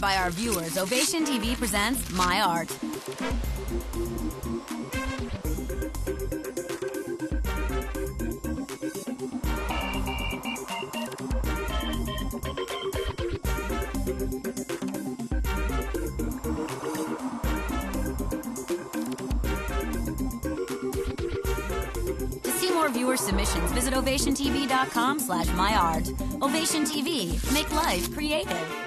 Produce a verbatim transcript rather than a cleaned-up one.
by our viewers, Ovation T V presents My Art. To see more viewer submissions, visit ovation t v dot com slash my art. Ovation T V. Make life creative.